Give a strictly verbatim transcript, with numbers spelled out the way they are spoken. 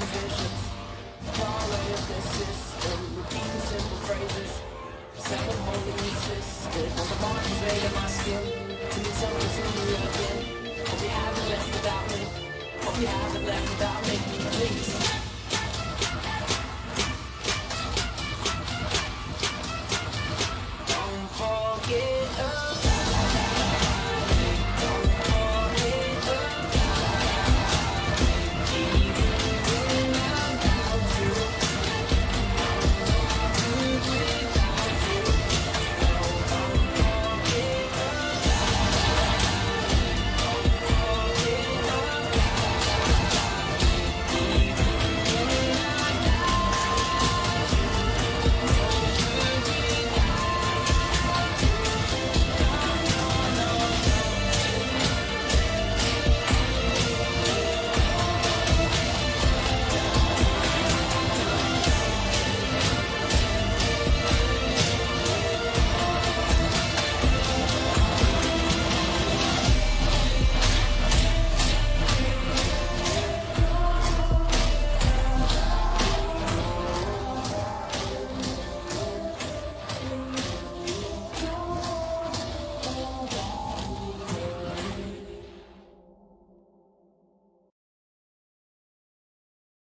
visions. Parlay of the system, repeating simple phrases. Ceremony insisted on the marks made in my skin. To me something to me again. Hope you haven't left without me. Hope you haven't left without me. Please.